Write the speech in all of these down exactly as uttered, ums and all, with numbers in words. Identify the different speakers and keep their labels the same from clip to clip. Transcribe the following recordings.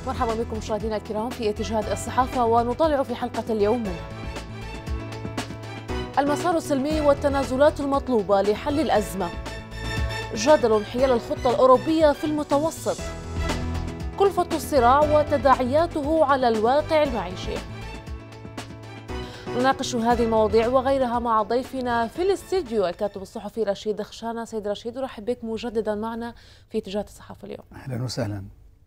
Speaker 1: مرحبا بكم مشاهدينا الكرام في اتجاهات الصحافة، ونطالع في حلقة اليوم منها المسار السلمي والتنازلات المطلوبة لحل الأزمة، جدل حيال الخطة الأوروبية في المتوسط، كلفة الصراع وتداعياته على الواقع المعيشي. نناقش هذه المواضيع وغيرها مع ضيفنا في الاستديو الكاتب الصحفي رشيد خشانة. سيد رشيد، ارحب بك مجددا معنا في اتجاهات الصحافة اليوم.
Speaker 2: أهلا وسهلا.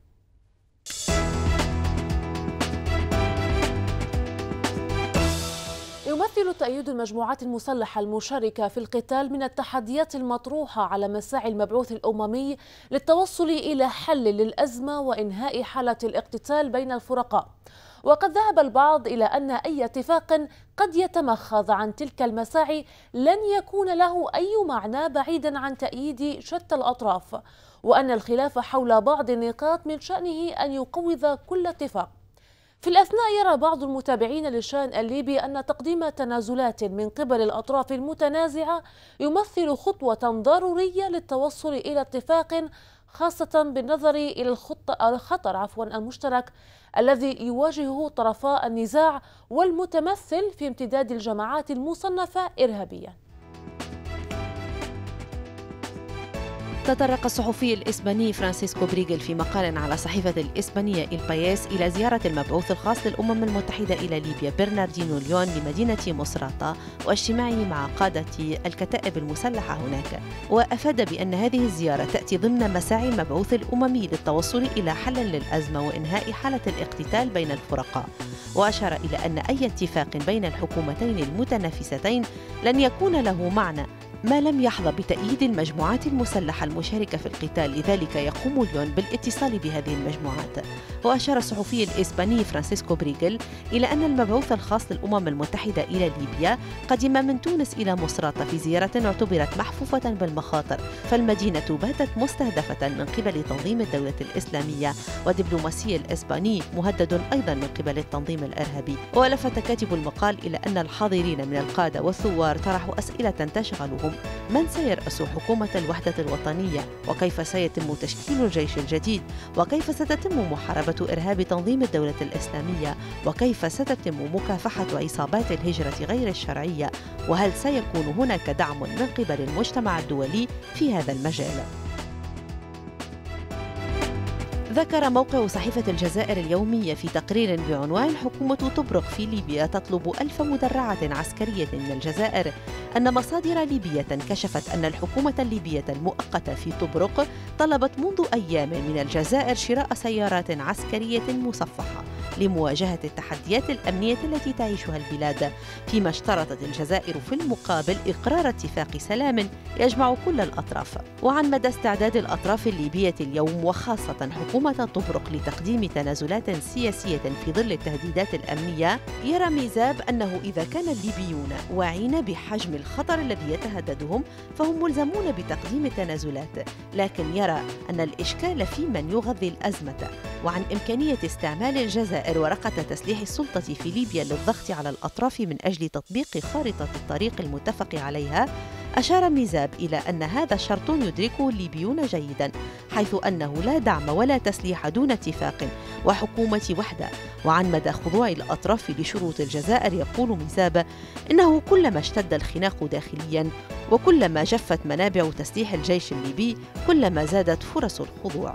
Speaker 1: يمثل تأييد المجموعات المسلحة المشاركة في القتال من التحديات المطروحة على مساعي المبعوث الأممي للتوصل إلى حل للأزمة وإنهاء حالة الاقتتال بين الفرقاء. وقد ذهب البعض إلى أن أي اتفاق قد يتمخض عن تلك المساعي لن يكون له أي معنى بعيدا عن تأييد شتى الأطراف، وأن الخلاف حول بعض النقاط من شأنه أن يقوض كل اتفاق. في الأثناء يرى بعض المتابعين للشأن الليبي أن تقديم تنازلات من قبل الأطراف المتنازعة يمثل خطوة ضرورية للتوصل إلى اتفاق، خاصة بالنظر إلى الخطة الخطر عفوا المشترك الذي يواجهه طرفا النزاع والمتمثل في امتداد الجماعات المصنفة إرهابيا.
Speaker 3: تطرق الصحفي الإسباني فرانسيسكو بريغل في مقال على صحيفة الإسبانية إل بايس إلى زيارة المبعوث الخاص للأمم المتحدة إلى ليبيا برناردينو ليون لمدينة مصراتة واجتماعه مع قادة الكتائب المسلحة هناك، وأفاد بأن هذه الزيارة تأتي ضمن مساعي المبعوث الأممي للتوصل إلى حل للأزمة وإنهاء حالة الاقتتال بين الفرقاء. وأشار إلى أن أي اتفاق بين الحكومتين المتنافستين لن يكون له معنى ما لم يحظى بتأييد المجموعات المسلحة المشاركة في القتال، لذلك يقوم ليون بالاتصال بهذه المجموعات. وأشار الصحفي الإسباني فرانسيسكو بريغل إلى أن المبعوث الخاص للأمم المتحدة إلى ليبيا قدم من تونس إلى مصراتة في زيارة اعتبرت محفوفة بالمخاطر، فالمدينة باتت مستهدفة من قبل تنظيم الدولة الإسلامية، ودبلوماسي الإسباني مهدد أيضا من قبل التنظيم الإرهابي. ولفت كاتب المقال إلى أن الحاضرين من القادة والثوار طرحوا أسئلة تشغلهم: من سيرأس حكومة الوحدة الوطنية؟ وكيف سيتم تشكيل الجيش الجديد؟ وكيف ستتم محاربة إرهاب تنظيم الدولة الإسلامية؟ وكيف ستتم مكافحة عصابات الهجرة غير الشرعية؟ وهل سيكون هناك دعم من قبل المجتمع الدولي في هذا المجال؟ ذكر موقع صحيفة الجزائر اليومية في تقرير بعنوان حكومة طبرق في ليبيا تطلب ألف مدرعة عسكرية من الجزائر أن مصادر ليبية كشفت أن الحكومة الليبية المؤقتة في طبرق طلبت منذ أيام من الجزائر شراء سيارات عسكرية مصفحة لمواجهة التحديات الأمنية التي تعيشها البلاد، فيما اشترطت الجزائر في المقابل إقرار اتفاق سلام يجمع كل الأطراف. وعن مدى استعداد الأطراف الليبية اليوم وخاصة حكومة طبرق لتقديم تنازلات سياسية في ظل التهديدات الأمنية، يرى ميزاب أنه إذا كان الليبيون واعين بحجم الخطر الذي يتهددهم فهم ملزمون بتقديم تنازلات، لكن يرى أن الإشكال في من يغذي الأزمة. وعن إمكانية استعمال الجزائر ورقة تسليح السلطة في ليبيا للضغط على الأطراف من أجل تطبيق خارطة الطريق المتفق عليها، أشار ميزاب إلى أن هذا شرط يدركه الليبيون جيدا، حيث أنه لا دعم ولا تسليح دون اتفاق وحكومة وحدة. وعن مدى خضوع الأطراف لشروط الجزائر يقول ميزاب إنه كلما اشتد الخناق داخليا وكلما جفت منابع تسليح الجيش الليبي كلما زادت فرص الخضوع.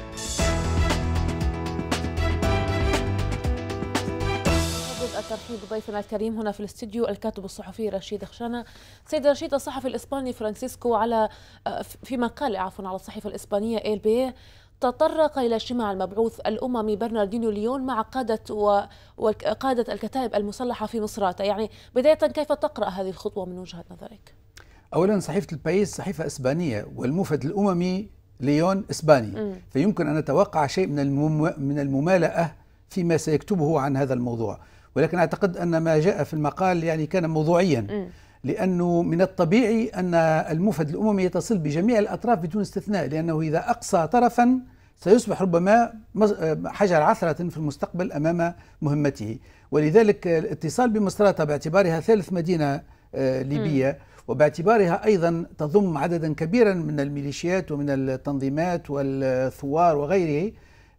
Speaker 1: الترحيب بضيفنا الكريم هنا في الاستديو الكاتب الصحفي رشيد خشانة. سيد رشيد، الصحفي الإسباني فرانسيسكو على في مقال عفوا على الصحيفة الإسبانية إل بي تطرق إلى اجتماع المبعوث الأممي برناردينو ليون مع قادة وقادة الكتائب المسلحة في مصراتة. يعني بداية كيف تقرأ هذه الخطوة من وجهة نظرك؟
Speaker 2: أولا صحيفة البايس صحيفة إسبانية والموفد الأممي ليون إسباني، م. فيمكن أن نتوقع شيء من من الممالأة فيما سيكتبه عن هذا الموضوع، ولكن أعتقد أن ما جاء في المقال يعني كان موضوعيا، م. لأنه من الطبيعي أن الموفد الأممي يتصل بجميع الأطراف بدون استثناء، لأنه إذا أقصى طرفا سيصبح ربما حجر عثرة في المستقبل أمام مهمته. ولذلك الاتصال بمصراتة باعتبارها ثالث مدينة ليبية وباعتبارها أيضا تضم عددا كبيرا من الميليشيات ومن التنظيمات والثوار وغيره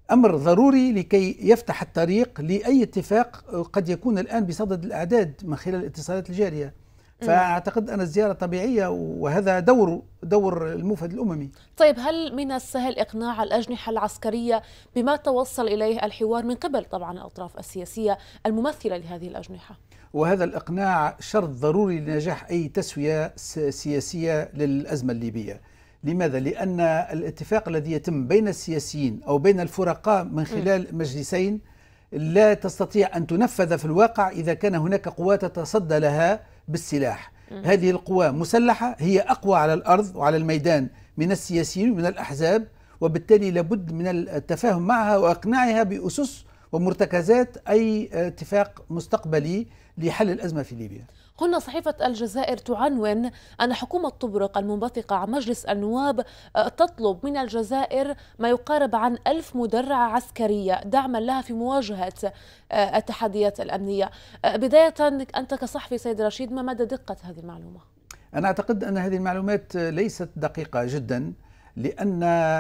Speaker 2: أمر ضروري لكي يفتح الطريق لأي اتفاق قد يكون الآن بصدد الأعداد من خلال الاتصالات الجارية. فأعتقد أن الزيارة طبيعية، وهذا دور دور الموفد الأممي.
Speaker 1: طيب، هل من السهل إقناع الأجنحة العسكرية بما توصل إليه الحوار من قبل طبعا الأطراف السياسية الممثلة لهذه الأجنحة؟
Speaker 2: وهذا الإقناع شرط ضروري لنجاح أي تسوية سياسية للأزمة الليبية. لماذا؟ لأن الاتفاق الذي يتم بين السياسيين أو بين الفرقاء من خلال مجلسين لا تستطيع أن تنفذ في الواقع إذا كان هناك قوات تتصدى لها بالسلاح. هذه القوى مسلحة، هي أقوى على الأرض وعلى الميدان من السياسيين ومن الأحزاب، وبالتالي لابد من التفاهم معها وإقناعها بأسس ومرتكزات أي اتفاق مستقبلي لحل الأزمة في ليبيا.
Speaker 1: هنا صحيفة الجزائر تعنون أن حكومة طبرق المنبثقة عن مجلس النواب تطلب من الجزائر ما يقارب عن ألف مدرعة عسكرية دعما لها في مواجهة التحديات الأمنية. بداية، أنت كصحفي سيد رشيد، ما مدى دقة هذه المعلومة؟
Speaker 2: أنا أعتقد أن هذه المعلومات ليست دقيقة جدا، لأن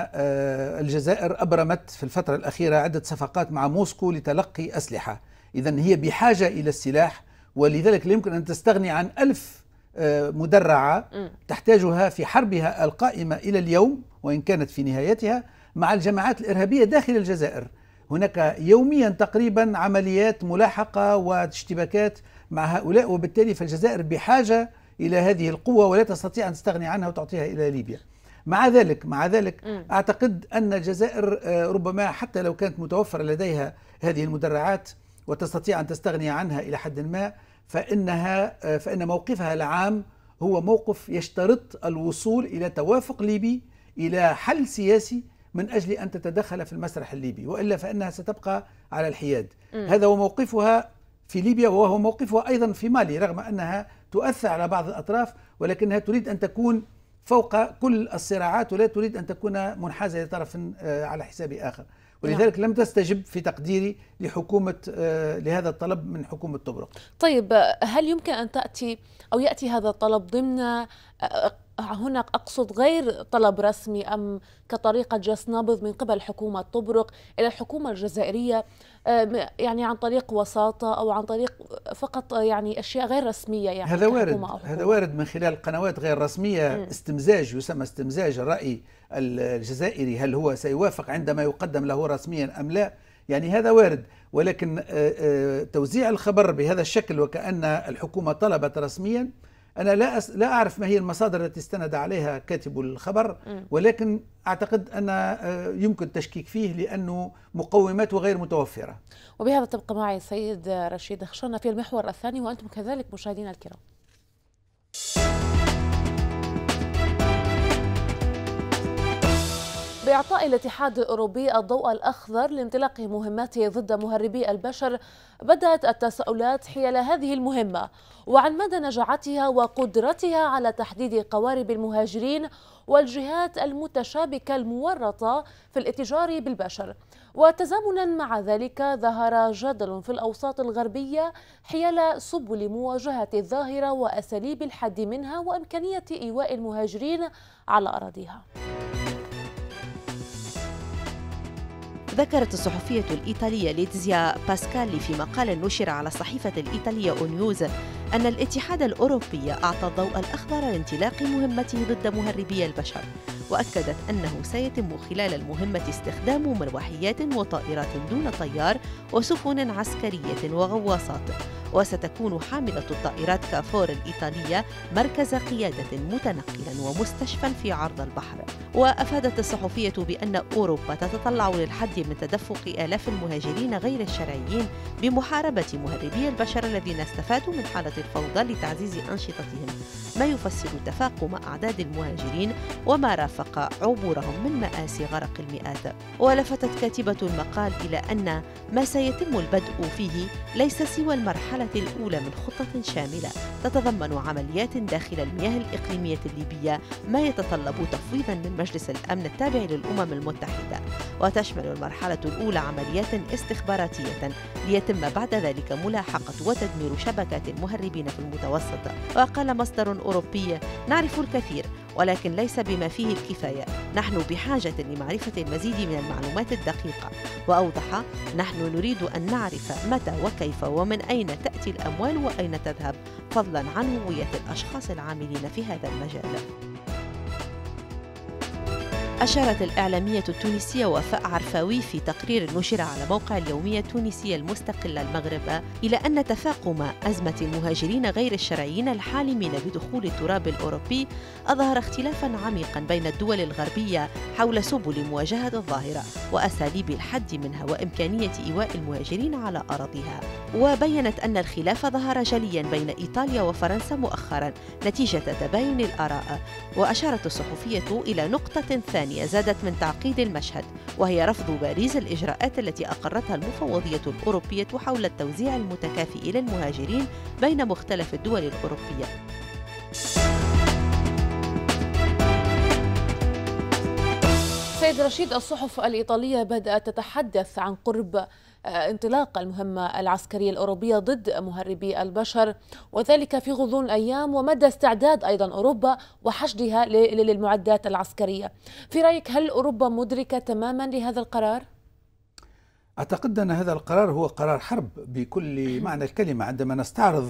Speaker 2: الجزائر أبرمت في الفترة الأخيرة عدة صفقات مع موسكو لتلقي أسلحة، إذن هي بحاجة إلى السلاح، ولذلك لا يمكن أن تستغني عن ألف مدرعة تحتاجها في حربها القائمة إلى اليوم، وإن كانت في نهايتها، مع الجماعات الإرهابية داخل الجزائر. هناك يوميا تقريبا عمليات ملاحقة واشتباكات مع هؤلاء، وبالتالي فالجزائر بحاجة إلى هذه القوة ولا تستطيع أن تستغني عنها وتعطيها إلى ليبيا. مع ذلك مع ذلك أعتقد أن الجزائر ربما حتى لو كانت متوفرة لديها هذه المدرعات وتستطيع أن تستغني عنها إلى حد ما، فإنها فإن موقفها العام هو موقف يشترط الوصول إلى توافق ليبي، إلى حل سياسي من أجل أن تتدخل في المسرح الليبي، وإلا فإنها ستبقى على الحياد. م. هذا هو موقفها في ليبيا، وهو موقفها أيضا في مالي، رغم أنها تؤثر على بعض الأطراف، ولكنها تريد أن تكون فوق كل الصراعات ولا تريد أن تكون منحازة لطرف على حساب آخر، ولذلك لم تستجب في تقديري لحكومة لهذا الطلب من حكومة طبرق.
Speaker 1: طيب، هل يمكن أن تأتي أو يأتي هذا الطلب ضمن هنا أقصد غير طلب رسمي أم كطريقة جس نبض من قبل حكومة طبرق إلى الحكومة الجزائرية، يعني عن طريق وساطة أو عن طريق فقط يعني أشياء غير رسمية؟ يعني
Speaker 2: هذا وارد هذا وارد من خلال قنوات غير رسمية. م. استمزاج يسمى استمزاج الرأي الجزائري، هل هو سيوافق عندما يقدم له رسميا أم لا؟ يعني هذا وارد، ولكن توزيع الخبر بهذا الشكل وكأن الحكومة طلبت رسميا، أنا لا أس... لا أعرف ما هي المصادر التي استند عليها كاتب الخبر، ولكن أعتقد أن يمكن التشكيك فيه لأنه مقوماته غير متوفرة.
Speaker 1: وبهذا تبقى معي سيد رشيد خشنة في المحور الثاني، وأنتم كذلك مشاهدينا الكرام. بإعطاء الاتحاد الأوروبي الضوء الأخضر لانطلاق مهماته ضد مهربي البشر، بدأت التساؤلات حيال هذه المهمة وعن مدى نجاعتها وقدرتها على تحديد قوارب المهاجرين والجهات المتشابكة المورطة في الاتجار بالبشر. وتزامنا مع ذلك ظهر جدل في الأوساط الغربية حيال سبل مواجهة الظاهرة وأساليب الحد منها وإمكانية إيواء المهاجرين على أراضيها.
Speaker 3: ذكرت الصحفية الإيطالية ليتزيا باسكالي في مقال نشر على الصحيفة الإيطالية أونيوز أن الاتحاد الأوروبي أعطى الضوء الأخضر لانطلاق مهمته ضد مهربي البشر، وأكدت أنه سيتم خلال المهمة استخدام مروحيات وطائرات دون طيار وسفن عسكرية وغواصات، وستكون حاملة الطائرات كافور الإيطالية مركز قيادة متنقلا ومستشفى في عرض البحر. وأفادت الصحفية بأن أوروبا تتطلع للحد من تدفق آلاف المهاجرين غير الشرعيين بمحاربة مهربي البشر الذين استفادوا من حالة الفوضى لتعزيز أنشطتهم، ما يفسر تفاقم أعداد المهاجرين وما رافق عبورهم من مآسي غرق المئات. ولفتت كاتبة المقال إلى أن ما سيتم البدء فيه ليس سوى المرحلة الأولى من خطة شاملة تتضمن عمليات داخل المياه الإقليمية الليبية، ما يتطلب تفويضا من مجلس الأمن التابع للأمم المتحدة، وتشمل المرحلة الأولى عمليات استخباراتية ليتم بعد ذلك ملاحقة وتدمير شبكات المهربين في المتوسط. وقال مصدر أوروبي: نعرف الكثير ولكن ليس بما فيه الكفاية. نحن بحاجة لمعرفة المزيد من المعلومات الدقيقة. وأوضح: نحن نريد أن نعرف متى وكيف ومن أين تأتي الأموال وأين تذهب، فضلا عن هوية الأشخاص العاملين في هذا المجال. أشارت الإعلامية التونسية وفاء عرفاوي في تقرير نشر على موقع اليومية التونسية المستقلة المغرب إلى أن تفاقم أزمة المهاجرين غير الشرعيين الحالمين بدخول التراب الأوروبي أظهر اختلافاً عميقاً بين الدول الغربية حول سبل مواجهة الظاهرة وأساليب الحد منها وإمكانية إيواء المهاجرين على أراضيها. وبيّنت أن الخلاف ظهر جلياً بين إيطاليا وفرنسا مؤخراً نتيجة تباين الآراء. وأشارت الصحفية إلى نقطة ثانية زادت من تعقيد المشهد، وهي رفض باريس الإجراءات التي أقرتها المفوضية الأوروبية حول التوزيع المتكافئ للمهاجرين بين مختلف الدول الأوروبية.
Speaker 1: سيد رشيد، الصحف الإيطالية بدأت تتحدث عن قرب انطلاق المهمة العسكرية الأوروبية ضد مهربي البشر، وذلك في غضون أيام، ومدى استعداد أيضا أوروبا وحشدها للمعدات العسكرية. في رأيك هل أوروبا مدركة تماما لهذا القرار؟
Speaker 2: أعتقد أن هذا القرار هو قرار حرب بكل معنى الكلمة. عندما نستعرض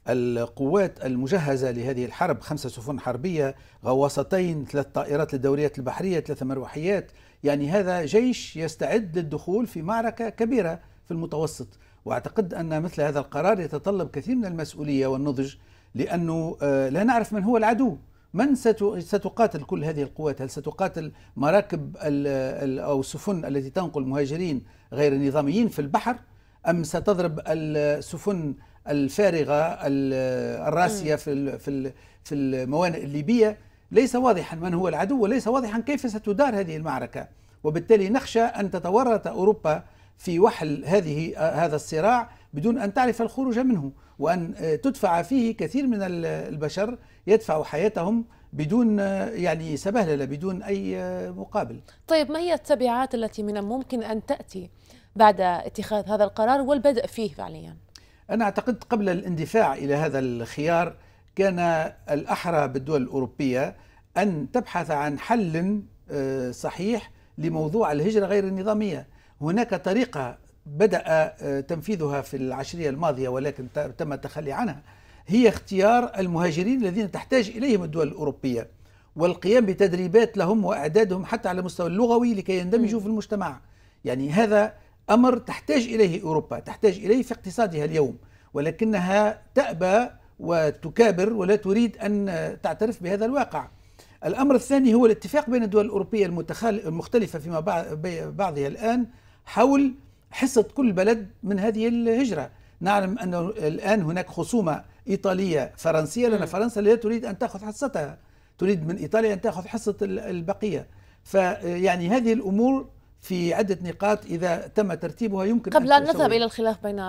Speaker 2: القوات المجهزة لهذه الحرب، خمسة سفن حربية، غواصتين، ثلاث طائرات للدوريات البحرية، ثلاث مروحيات، يعني هذا جيش يستعد للدخول في معركة كبيرة في المتوسط. وأعتقد أن مثل هذا القرار يتطلب كثير من المسؤولية والنضج، لأنه لا نعرف من هو العدو، من ستقاتل كل هذه القوات. هل ستقاتل مراكب أو السفن التي تنقل مهاجرين غير نظاميين في البحر، أم ستضرب السفن الفارغة الراسية في في الموانئ الليبية؟ ليس واضحا من هو العدو، وليس واضحا كيف ستدار هذه المعركة، وبالتالي نخشى أن تتورط أوروبا في وحل هذه هذا الصراع بدون أن تعرف الخروج منه، وأن تدفع فيه كثير من البشر يدفعوا حياتهم بدون يعني سبهللة، بدون أي مقابل.
Speaker 1: طيب، ما هي التبعات التي من الممكن أن تأتي بعد اتخاذ هذا القرار والبدء فيه فعليا؟
Speaker 2: أنا أعتقد قبل الاندفاع إلى هذا الخيار كان الأحرى بالدول الأوروبية أن تبحث عن حل صحيح لموضوع الهجرة غير النظامية. هناك طريقة بدأ تنفيذها في العشرية الماضية ولكن تم التخلي عنها، هي اختيار المهاجرين الذين تحتاج إليهم الدول الأوروبية والقيام بتدريبات لهم وإعدادهم حتى على المستوى اللغوي لكي يندمجوا في المجتمع. يعني هذا أمر تحتاج إليه أوروبا، تحتاج إليه في اقتصادها اليوم، ولكنها تأبى وتكابر ولا تريد أن تعترف بهذا الواقع. الأمر الثاني هو الاتفاق بين الدول الأوروبية المختلفة فيما بعضها الآن حول حصة كل بلد من هذه الهجرة. نعلم أن الآن هناك خصومة إيطالية فرنسية، لأن فرنسا لا تريد أن تأخذ حصتها، تريد من إيطاليا أن تأخذ حصة البقية. فيعني هذه الأمور في عدة نقاط إذا تم ترتيبها يمكن
Speaker 1: قبل أن نذهب إلى الخلاف بين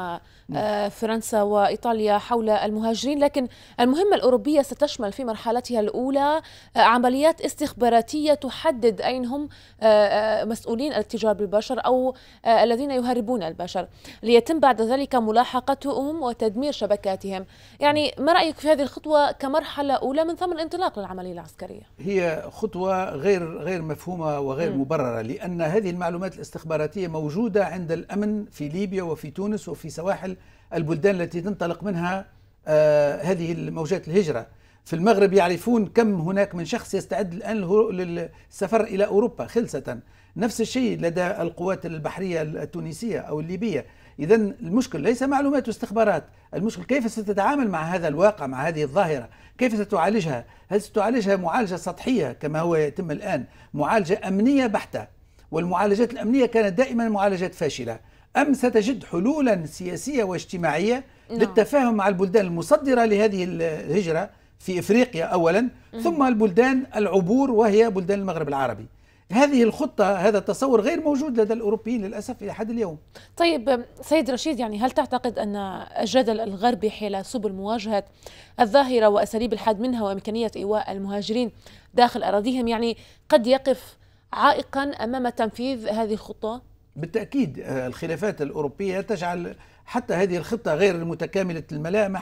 Speaker 1: فرنسا وإيطاليا حول المهاجرين، لكن المهمة الأوروبية ستشمل في مرحلتها الأولى عمليات استخباراتية تحدد أين هم مسؤولين الاتجار بالبشر أو الذين يهربون البشر، ليتم بعد ذلك ملاحقتهم وتدمير شبكاتهم. يعني ما رأيك في هذه الخطوة كمرحلة أولى من ثم الانطلاق للعملية العسكرية؟
Speaker 2: هي خطوة غير غير مفهومة وغير م. مبررة، لأن هذه المعلومات الاستخباراتية موجودة عند الأمن في ليبيا وفي تونس وفي سواحل البلدان التي تنطلق منها آه هذه الموجات الهجرة. في المغرب يعرفون كم هناك من شخص يستعد الآن للسفر إلى أوروبا خلصة. نفس الشيء لدى القوات البحرية التونسية أو الليبية. إذا المشكل ليس معلومات واستخبارات، المشكل كيف ستتعامل مع هذا الواقع، مع هذه الظاهرة، كيف ستعالجها. هل ستعالجها معالجة سطحية كما هو يتم الآن، معالجة أمنية بحتة، والمعالجات الأمنية كانت دائما معالجات فاشلة، أم ستجد حلولا سياسية واجتماعية no. للتفاهم مع البلدان المصدرة لهذه الهجرة في إفريقيا أولا mm. ثم البلدان العبور وهي بلدان المغرب العربي. هذه الخطة، هذا التصور غير موجود لدى الأوروبيين للأسف إلى حد اليوم.
Speaker 1: طيب سيد رشيد، يعني هل تعتقد أن الجدل الغربي حول سبل مواجهة الظاهرة وأساليب الحد منها وإمكانية إيواء المهاجرين داخل أراضيهم يعني قد يقف عائقا أمام تنفيذ هذه الخطة؟
Speaker 2: بالتأكيد الخلافات الأوروبية تجعل حتى هذه الخطة غير متكاملة الملامح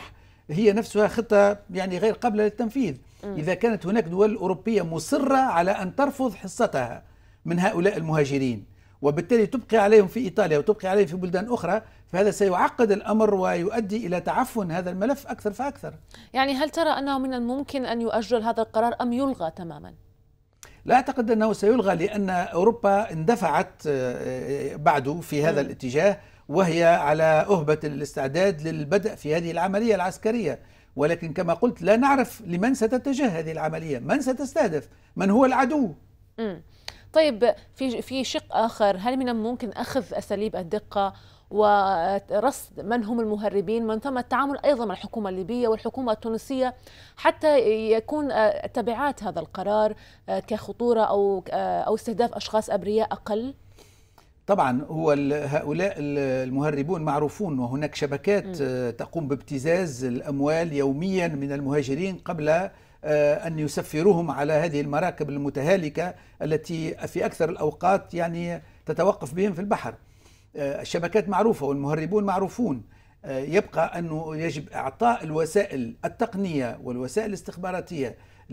Speaker 2: هي نفسها خطة يعني غير قابلة للتنفيذ. إذا كانت هناك دول أوروبية مصرة على أن ترفض حصتها من هؤلاء المهاجرين وبالتالي تبقي عليهم في إيطاليا وتبقي عليهم في بلدان أخرى، فهذا سيعقد الأمر ويؤدي إلى تعفن هذا الملف أكثر فأكثر.
Speaker 1: يعني هل ترى أنه من الممكن أن يؤجل هذا القرار أم يلغى تماما؟
Speaker 2: لا أعتقد أنه سيلغى، لأن أوروبا اندفعت بعد في هذا الاتجاه وهي على أهبة الاستعداد للبدء في هذه العملية العسكرية، ولكن كما قلت لا نعرف لمن ستتجه هذه العملية، من ستستهدف، من هو العدو.
Speaker 1: م. طيب في في شق آخر، هل من الممكن أخذ أساليب الدقة ورصد من هم المهربين، من ثم التعامل أيضا مع الحكومة الليبية والحكومة التونسية حتى يكون تبعات هذا القرار كخطورة أو أو استهداف أشخاص أبرياء أقل؟ طبعا
Speaker 2: هو هؤلاء المهربون معروفون، وهناك شبكات م. تقوم بابتزاز الأموال يوميا من المهاجرين قبل أن يسفروهم على هذه المراكب المتهالكة التي في أكثر الأوقات يعني تتوقف بهم في البحر. الشبكات معروفة والمهربون معروفون. يبقى أنه يجب إعطاء الوسائل التقنية والوسائل الاستخباراتية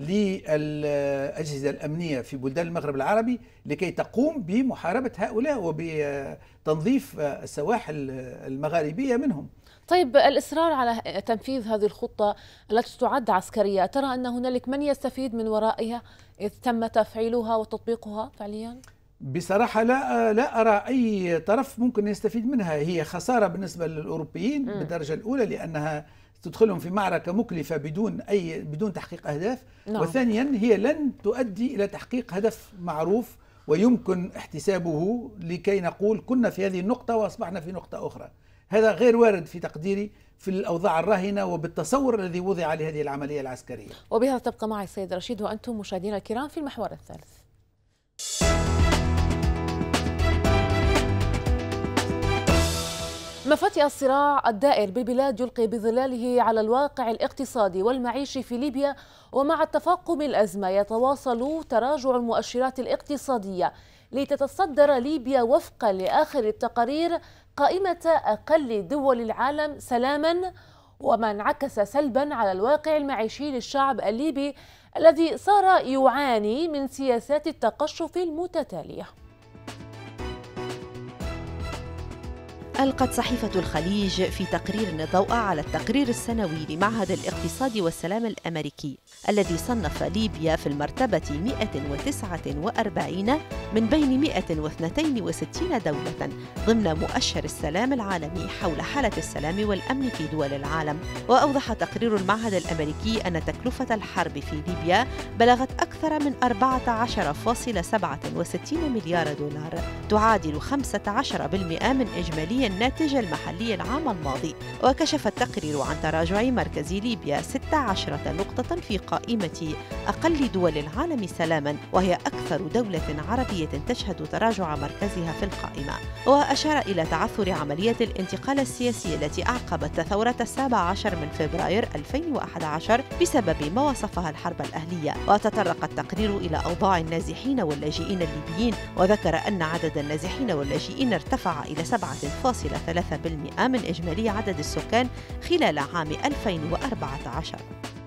Speaker 2: للأجهزة الأمنية في بلدان المغرب العربي لكي تقوم بمحاربة هؤلاء وبتنظيف السواحل المغاربية منهم.
Speaker 1: طيب الإصرار على تنفيذ هذه الخطة التي تعد عسكرية، ترى أن هنالك من يستفيد من ورائها إذ تم تفعيلها وتطبيقها فعليا؟
Speaker 2: بصراحة لا لا أرى أي طرف ممكن يستفيد منها. هي خسارة بالنسبة للأوروبيين م. بالدرجة الأولى، لأنها تدخلهم في معركة مكلفة بدون أي بدون تحقيق أهداف. نعم. وثانيا هي لن تؤدي إلى تحقيق هدف معروف ويمكن احتسابه لكي نقول كنا في هذه النقطة وأصبحنا في نقطة أخرى. هذا غير وارد في تقديري في الأوضاع الراهنة وبالتصور الذي وضع لهذه العملية العسكرية.
Speaker 1: وبهذا تبقى معي السيد رشيد وأنتم مشاهدينا الكرام في المحور الثالث. مفاتيح الصراع الدائر بالبلاد يلقي بظلاله على الواقع الاقتصادي والمعيشي في ليبيا، ومع تفاقم الأزمة يتواصل تراجع المؤشرات الاقتصادية لتتصدر ليبيا وفقا لآخر التقارير قائمة أقل دول العالم سلاما، وما انعكس سلبا على الواقع المعيشي للشعب الليبي الذي صار يعاني من سياسات التقشف المتتالية.
Speaker 3: ألقت صحيفة الخليج في تقرير الضوء على التقرير السنوي لمعهد الاقتصاد والسلام الأمريكي الذي صنف ليبيا في المرتبة مئة وتسعة وأربعين من بين مئة واثنين وستين دولة ضمن مؤشر السلام العالمي حول حالة السلام والأمن في دول العالم. وأوضح تقرير المعهد الأمريكي أن تكلفة الحرب في ليبيا بلغت أكثر من أربعة عشر فاصلة سبعة وستين مليار دولار، تعادل خمسة عشر بالمئة من إجمالي الناتج المحلي العام الماضي. وكشف التقرير عن تراجع مركز ليبيا ستة عشر نقطة في قائمة أقل دول العالم سلاما، وهي أكثر دولة عربية تشهد تراجع مركزها في القائمة. وأشار إلى تعثر عملية الانتقال السياسي التي أعقبت ثورة السابع عشر من فبراير ألفين وأحد عشر بسبب ما وصفها الحرب الأهلية. وتطرق التقرير إلى أوضاع النازحين واللاجئين الليبيين، وذكر أن عدد النازحين واللاجئين ارتفع إلى سبعة فاصلة ثلاثة بالمئة من إجمالي عدد السكان خلال عام ألفين وأربعة عشر.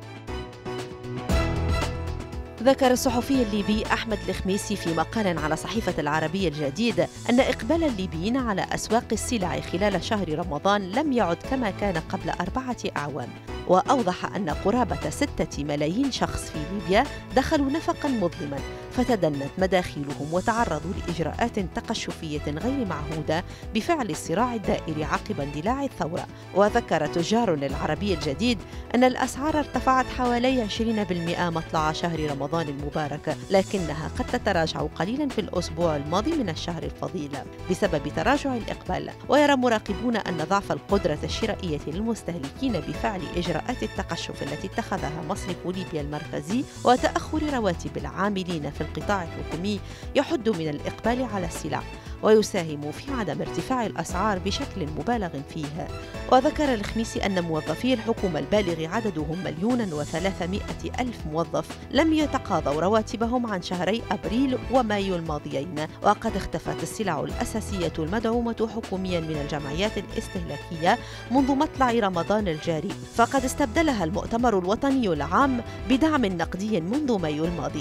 Speaker 3: ذكر الصحفي الليبي أحمد الخميسي في مقال على صحيفة العربية الجديد أن إقبال الليبيين على أسواق السلع خلال شهر رمضان لم يعد كما كان قبل أربعة أعوام. وأوضح أن قرابة ستة ملايين شخص في ليبيا دخلوا نفقا مظلما فتدنت مداخلهم وتعرضوا لإجراءات تقشفية غير معهودة بفعل الصراع الدائري عقب اندلاع الثورة. وذكر تجار العربي الجديد أن الأسعار ارتفعت حوالي عشرين بالمئة مطلع شهر رمضان المبارك، لكنها قد تتراجع قليلا في الأسبوع الماضي من الشهر الفضيل بسبب تراجع الإقبال. ويرى مراقبون أن ضعف القدرة الشرائية للمستهلكين بفعل إجراءات التقشف التي اتخذها مصرف ليبيا المركزي وتأخر رواتب العاملين في القطاع الحكومي يحد من الإقبال على السلع. ويساهم في عدم ارتفاع الأسعار بشكل مبالغ فيه. وذكر الخميسي أن موظفي الحكومة البالغ عددهم مليون وثلاثمائة ألف موظف لم يتقاضوا رواتبهم عن شهري أبريل ومايو الماضيين، وقد اختفت السلع الأساسية المدعومة حكوميا من الجمعيات الاستهلاكية منذ مطلع رمضان الجاري، فقد استبدلها المؤتمر الوطني العام بدعم نقدي منذ مايو الماضي.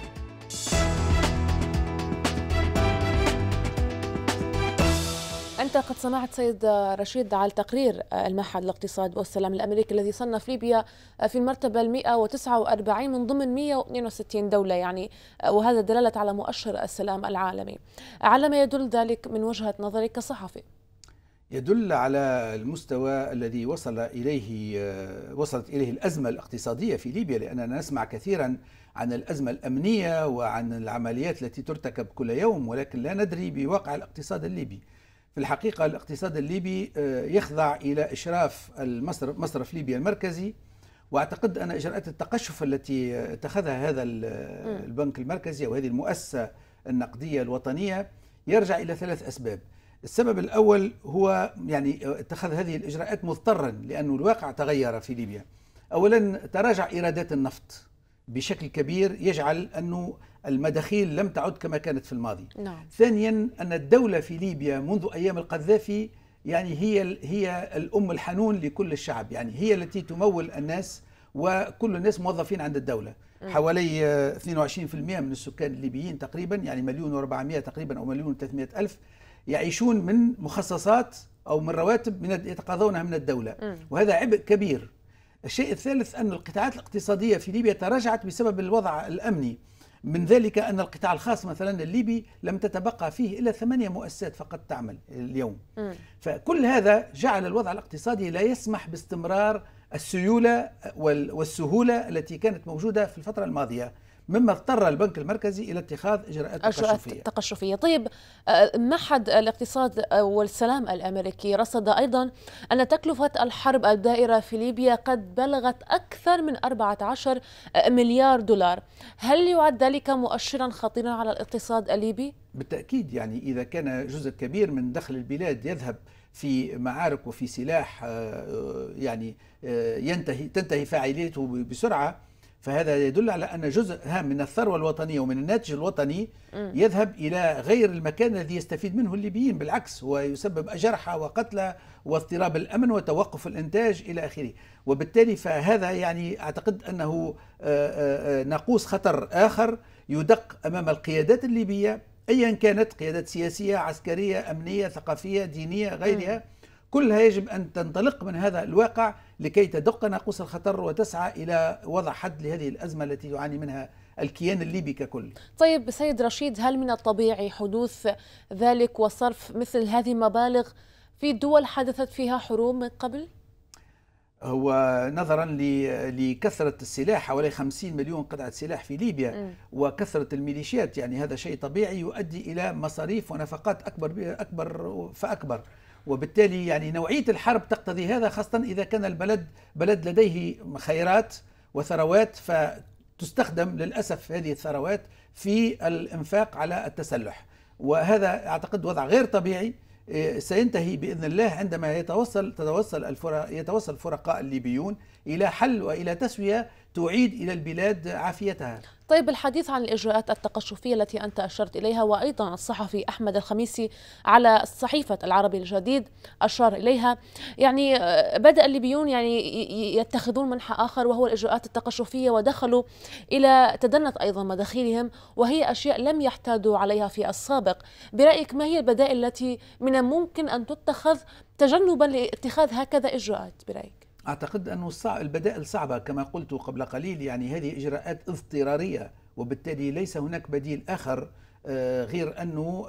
Speaker 1: أنت قد سمعت سيد رشيد على تقرير المعهد الاقتصاد والسلام الأمريكي الذي صنف ليبيا في المرتبة المئة وتسعة وأربعين من ضمن مئة واثنين وستين دولة، يعني وهذا دلالة على مؤشر السلام العالمي. على ما يدل ذلك من وجهة نظرك كصحفي؟
Speaker 2: يدل على المستوى الذي وصل إليه وصلت إليه الأزمة الاقتصادية في ليبيا، لأننا نسمع كثيرا عن الأزمة الأمنية وعن العمليات التي ترتكب كل يوم، ولكن لا ندري بواقع الاقتصاد الليبي. في الحقيقة الاقتصاد الليبي يخضع إلى إشراف المصرف مصرف ليبيا المركزي، وأعتقد أن إجراءات التقشف التي اتخذها هذا البنك المركزي أو هذه المؤسسة النقدية الوطنية يرجع إلى ثلاث أسباب. السبب الأول هو يعني اتخذ هذه الإجراءات مضطرا لأن الواقع تغير في ليبيا. أولا تراجع إيرادات النفط بشكل كبير يجعل أنه المداخيل لم تعد كما كانت في الماضي.
Speaker 1: نعم.
Speaker 2: ثانيا أن الدولة في ليبيا منذ أيام القذافي يعني هي هي الأم الحنون لكل الشعب، يعني هي التي تمول الناس وكل الناس موظفين عند الدولة. م. حوالي اثنين وعشرين بالمئة من السكان الليبيين تقريبا، يعني مليون وأربعمائة تقريبا أو مليون وثلاثمائة ألف يعيشون من مخصصات أو من رواتب من يتقاضونها من الدولة. م. وهذا عبء كبير. الشيء الثالث أن القطاعات الاقتصادية في ليبيا تراجعت بسبب الوضع الأمني، من ذلك أن القطاع الخاص مثلا الليبي لم تتبقى فيه إلا ثمانية مؤسسات فقط تعمل اليوم. م. فكل هذا جعل الوضع الاقتصادي لا يسمح باستمرار السيولة والسهولة التي كانت موجودة في الفترة الماضية، مما اضطر البنك المركزي إلى اتخاذ إجراءات تقشفية.
Speaker 1: تقشفية. طيب، معهد الاقتصاد والسلام الأمريكي رصد أيضا أن تكلفة الحرب الدائرة في ليبيا قد بلغت أكثر من أربعة عشر مليار دولار. هل يعد ذلك مؤشرا خطيرا على الاقتصاد الليبي؟
Speaker 2: بالتأكيد، يعني إذا كان جزء كبير من دخل البلاد يذهب في معارك وفي سلاح يعني ينتهي تنتهي فاعليته بسرعة، فهذا يدل على أن جزء هام من الثروة الوطنية ومن الناتج الوطني يذهب إلى غير المكان الذي يستفيد منه الليبيين، بالعكس هو يسبب جرحى وقتلى واضطراب الأمن وتوقف الإنتاج إلى آخره. وبالتالي فهذا يعني أعتقد أنه ناقوس خطر آخر يدق أمام القيادات الليبية أيا كانت، قيادات سياسية عسكرية أمنية ثقافية دينية غيرها، كلها يجب أن تنطلق من هذا الواقع لكي تدق ناقوس الخطر وتسعى إلى وضع حد لهذه الأزمة التي يعاني منها الكيان الليبي ككل.
Speaker 1: طيب سيد رشيد، هل من الطبيعي حدوث ذلك وصرف مثل هذه المبالغ في دول حدثت فيها حروب من قبل؟
Speaker 2: هو نظرا لكثرة السلاح، حوالي خمسين مليون قطعة سلاح في ليبيا م. وكثرة الميليشيات، يعني هذا شيء طبيعي يؤدي إلى مصاريف ونفقات أكبر أكبر فأكبر، وبالتالي يعني نوعية الحرب تقتضي هذا، خاصة إذا كان البلد بلد لديه خيرات وثروات فتستخدم للأسف هذه الثروات في الإنفاق على التسلح، وهذا أعتقد وضع غير طبيعي سينتهي بإذن الله عندما يتوصل تتوصل الفرق يتوصل الفرقاء الليبيون إلى حل وإلى تسوية تعيد إلى البلاد عافيتها.
Speaker 1: طيب، الحديث عن الإجراءات التقشفية التي أنت أشرت إليها، وأيضا الصحفي أحمد الخميسي على صحيفة العربي الجديد أشار إليها، يعني بدأ الليبيون يعني يتخذون منحى آخر وهو الإجراءات التقشفية، ودخلوا إلى تدنت أيضا مداخيلهم، وهي أشياء لم يحتادوا عليها في السابق. برأيك ما هي البدائل التي من الممكن أن تتخذ تجنبا لاتخاذ هكذا إجراءات برأيك؟
Speaker 2: أعتقد أن البدائل صعبة كما قلت قبل قليل، يعني هذه إجراءات اضطرارية، وبالتالي ليس هناك بديل آخر غير أنه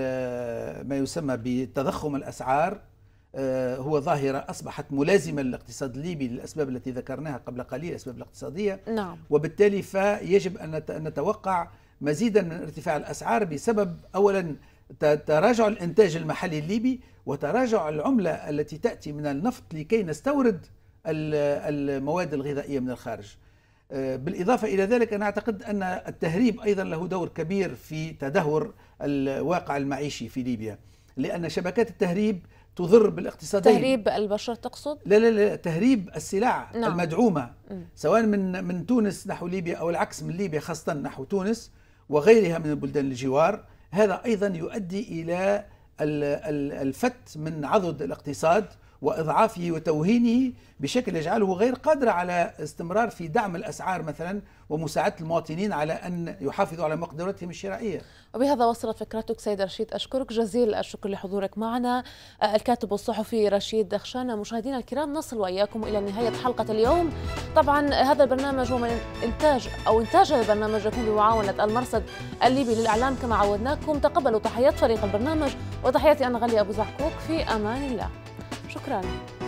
Speaker 2: ما يسمى بتضخم الأسعار هو ظاهرة أصبحت ملازمة للاقتصاد الليبي للأسباب التي ذكرناها قبل قليل، الأسباب الاقتصادية.
Speaker 1: نعم. وبالتالي
Speaker 2: فيجب أن نتوقع مزيدا من ارتفاع الأسعار بسبب أولا تراجع الإنتاج المحلي الليبي وتراجع العملة التي تأتي من النفط لكي نستورد المواد الغذائية من الخارج. بالإضافة إلى ذلك أنا أعتقد أن التهريب أيضا له دور كبير في تدهور الواقع المعيشي في ليبيا، لأن شبكات التهريب تضر بالاقتصادين.
Speaker 1: تهريب البشر تقصد؟
Speaker 2: لا لا لا، تهريب السلع نعم. المدعومة م. سواء من من تونس نحو ليبيا أو العكس من ليبيا خاصة نحو تونس وغيرها من البلدان الجوار. هذا أيضا يؤدي إلى الفت من عضد الاقتصاد وإضعافه وتوهينه بشكل يجعله غير قادر على استمرار في دعم الأسعار مثلا ومساعدة المواطنين على أن يحافظوا على مقدرتهم الشرائية.
Speaker 1: وبهذا وصلت فكرتك سيد رشيد، أشكرك جزيل الشكر لحضورك معنا. الكاتب والصحفي رشيد دخشان. مشاهدينا الكرام، نصل وإياكم إلى نهاية حلقة اليوم. طبعا هذا البرنامج هو من إنتاج أو إنتاج هذا البرنامج يكون بمعاونة المرصد الليبي للإعلام كما عودناكم. تقبلوا تحيات فريق البرنامج وتحياتي أنا غالية أبو زعكوك. في أمان الله. شكرا.